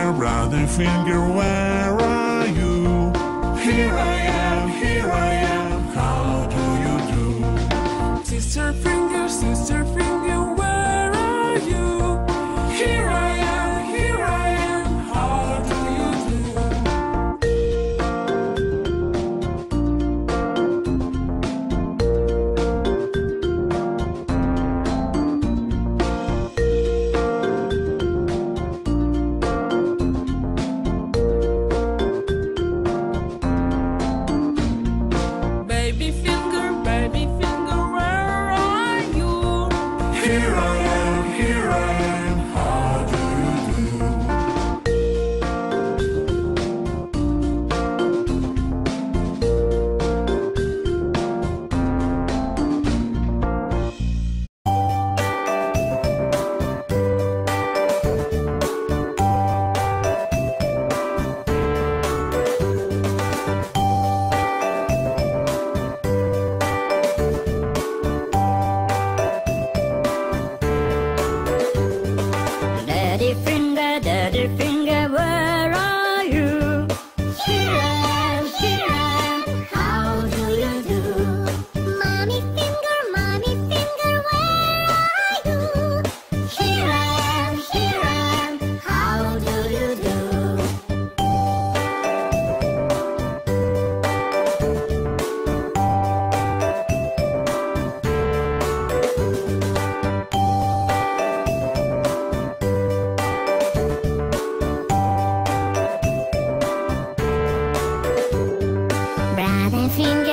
brother finger, where are you? Here I am, how do you do? Sister finger, where are you? Here I am, how do you do? Baby finger, where are you? Here I am, how do you do? Daddy finger, where are you? Here I am, how do you do? Mommy finger, where are you? Here I am, how do you do? Brother finger,